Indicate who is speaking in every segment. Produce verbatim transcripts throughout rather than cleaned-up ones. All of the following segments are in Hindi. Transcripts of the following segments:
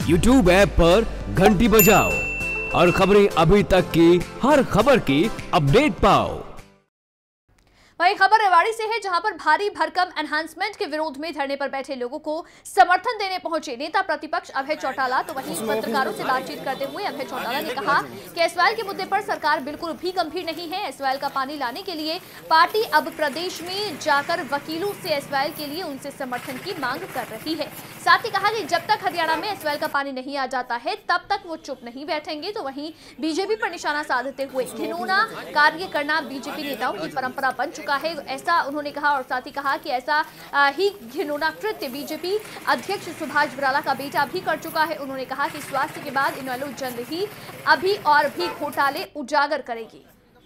Speaker 1: यूट्यूब ऐप पर घंटी बजाओ और खबरें अभी तक की हर खबर की अपडेट पाओ।
Speaker 2: वही खबर रेवाड़ी से है, जहां पर भारी भरकम एनहांसमेंट के विरोध में धरने पर बैठे लोगों को समर्थन देने पहुंचे नेता प्रतिपक्ष अभय चौटाला। तो वहीं पत्रकारों से बातचीत करते हुए अभय चौटाला ने कहा कि एसवाईएल के मुद्दे पर सरकार बिल्कुल भी गंभीर नहीं है। एसवाईएल का पानी लाने के लिए पार्टी अब प्रदेश में जाकर वकीलों से एसवाईएल के लिए उनसे समर्थन की मांग कर रही है। साथ ही कहा कि जब तक हरियाणा में एसवाईएल का पानी नहीं आ जाता है तब तक वो चुप नहीं बैठेंगे। तो वहीं बीजेपी पर निशाना साधते हुए घिनौना कार्य करना बीजेपी नेताओं की परंपरा बन चुका है, ऐसा उन्होंने कहा। और साथ ही कहा कि ऐसा ही घिनौना कृत्य बीजेपी अध्यक्ष सुभाष बराला का बेटा भी कर चुका है। उन्होंने कहा कि स्वास्थ्य के बाद इनेलो जल्द ही अभी और भी घोटाले उजागर करेगी।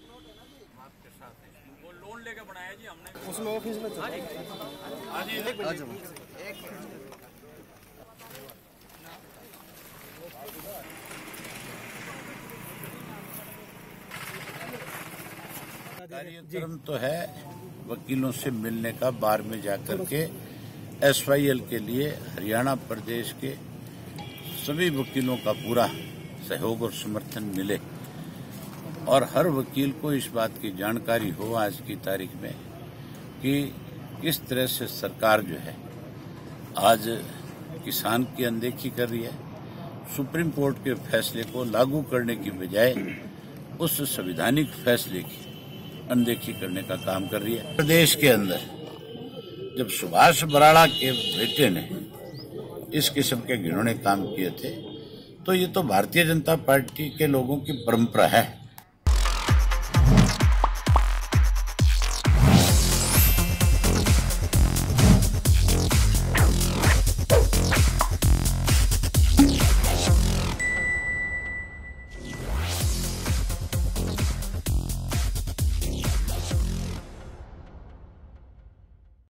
Speaker 3: कार्यक्रम तो है वकीलों से मिलने का, बार में जाकर के एसवाईएल के लिए हरियाणा प्रदेश के सभी वकीलों का पूरा सहयोग और समर्थन मिले और हर वकील को इस बात की जानकारी हो आज की तारीख में कि किस तरह से सरकार जो है आज किसान की अनदेखी कर रही है। सुप्रीम कोर्ट के फैसले को लागू करने की बजाय उस संवैधानिक फैसले की अनदेखी करने का काम कर रही है। प्रदेश के अंदर जब सुभाष बराला के बेटे ने इस किस्म के घिनौने काम किए थे तो ये तो भारतीय जनता पार्टी के लोगों की परंपरा है